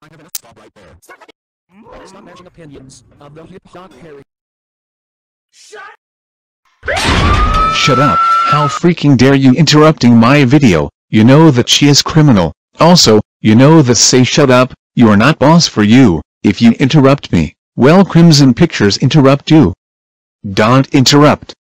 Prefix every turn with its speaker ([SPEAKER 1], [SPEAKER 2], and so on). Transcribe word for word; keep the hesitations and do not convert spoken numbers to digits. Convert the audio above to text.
[SPEAKER 1] I'm gonna stop right there. Stop, stop matching opinions of the hip hop Harry.
[SPEAKER 2] Shut
[SPEAKER 3] Shut up, how freaking dare you interrupting my video, you know that she is criminal, also, you know that say shut up, you are not boss for you, if you interrupt me, well Crimson Pictures interrupt you. Don't interrupt.